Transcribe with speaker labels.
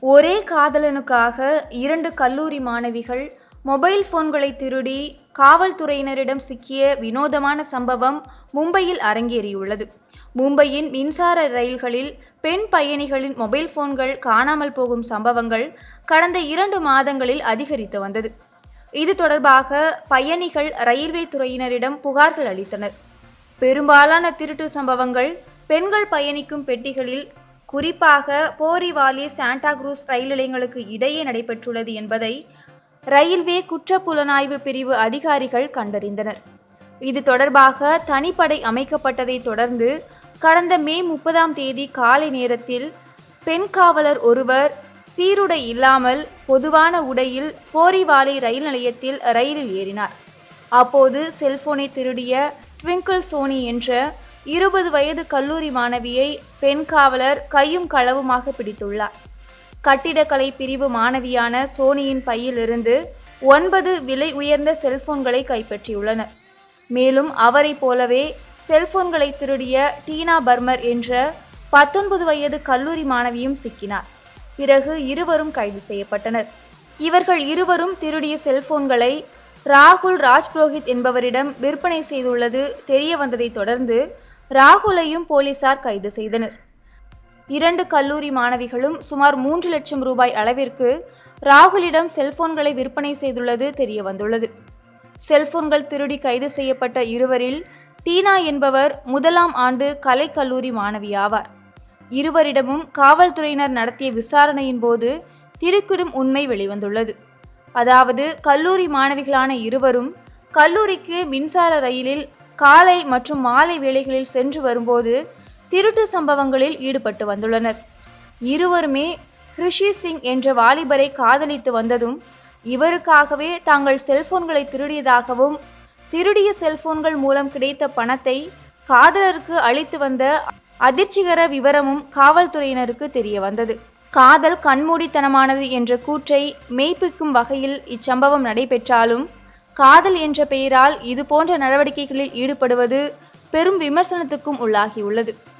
Speaker 1: ஒரே காதலனுக்காக 2 கல்லூரி மாணவிகள் மொபைல் போன்களை திருடி காவல்துறையினரிடம் சிக்கிய வினோதமான சம்பவம் மும்பையில் அரங்கேறியுள்ளது. மும்பையின் மின்சார ரயில்களில் பெண் பயணிகளின் மொபைல் போன்கள் காணாமல் போகும் சம்பவங்கள் கடந்த 2 மாதங்களில் அதிகரித்து வந்தது. இது தொடர்பாக பயணிகள் ரயில்வே துறையினரிடம் புகார்கள் அளித்தனர். பெரும்பாலான திருட்டு சம்பவங்கள் பெண்கள் பயணிக்கும் பெட்டிகளில், குறிப்பாக போரிவாலி, சாண்டா குரூஸ் ரயில் நிலையங்களுக்கு இடையே நடைபெற்றுள்ளது என்பதை ரயில்வே குற்றப்புலனாய்வு பிரிவு அதிகாரிகள் கண்டறிந்தனர். இது தொடர்பாக தனிப்படை அமைக்கப்பட்டதை தொடர்ந்து கடந்த மே 30ஆம் தேதி காலை நேரத்தில் பெண் காவலர் ஒருவர் சீருடை இல்லாமல் பொதுவான உடையில் போரிவாலி ரயில் நிலையத்தில் ரயிலில் ஏறினார். அப்போது செல்போனை திருடிய ட்விங்கிள் சோனி என்ற 20 வயது கல்லூரி மாணவியை பெண் காவலர் கையும் களவுமாக பிடித்துள்ளார். கட்டிடக்கலை பிரிவு மாணவியான சோனியின் பையிலிருந்து 9 விலை உயர்ந்த செல்போன்களை கைப்பற்றியுள்ளனர். மேலும் அவரை போலவே செல்போன்களை திருடிய டீனா பர்மர் என்ற 19 வயது கல்லூரி மாணவியும் சிக்கினார். பிறகு இருவரும் கைது செய்யப்பட்டனர். இவர்கள் இருவரும் திருடிய செல்போன்களை ராகுல் ராஜ்புரோஹித் என்பவரிடம் விற்பனை செய்துள்ளது தெரிய வந்ததை தொடர்ந்து ராகுலையும் போலீசார் கைது செய்தனர். 2 கல்லூரி மாணவிகளும் சுமார் 3 லட்சம் ரூபாய் அளவிற்கு ராகுலிடம் செல்போன்களை விற்பனை செய்துள்ளது தெரிய வந்துள்ளது. செல்போன்கள் திருடி கைது செய்யப்பட்ட இருவரில் டீனா என்பவர் 1ஆம் ஆண்டு கலைக்கல்லூரி மாணவியாவார். இருவரிடமும் காவல்துறையினர் நடத்திய விசாரணையின் போது திடுக்கிடும் உண்மை வெளிவந்துள்ளது. அதாவது, கல்லூரி மாணவிகளான இருவரும் கல்லூரிக்கு மின்சார ரயிலில் காலை மற்றும் மாலை வேளைகளில் சென்று வரும்போது திருட்டு சம்பவங்களில் ஈடுபட்டு வந்துள்ளனர். இருவருமே ஹிருஷி சிங் என்ற வாலிபரை காதலித்து வந்ததும், இவருக்காகவே தாங்கள் செல்போன்களை திருடியதாகவும், திருடிய செல்போன்கள் மூலம் கிடைத்த பணத்தை காதலருக்கு அளித்து வந்த அதிர்ச்சிகர விவரமும் காவல்துறையினருக்கு தெரிய வந்தது. காதல் கண்மூடித்தனமானது என்ற கூற்றை மெய்ப்பிக்கும் வகையில் இச்சம்பவம் நடைபெற்றாலும், காதல் என்ற பெயரால் இதுபோன்ற நடவடிக்கைகளில் ஈடுபடுவது பெரும் விமர்சனத்துக்கும் உள்ளாகியுள்ளது.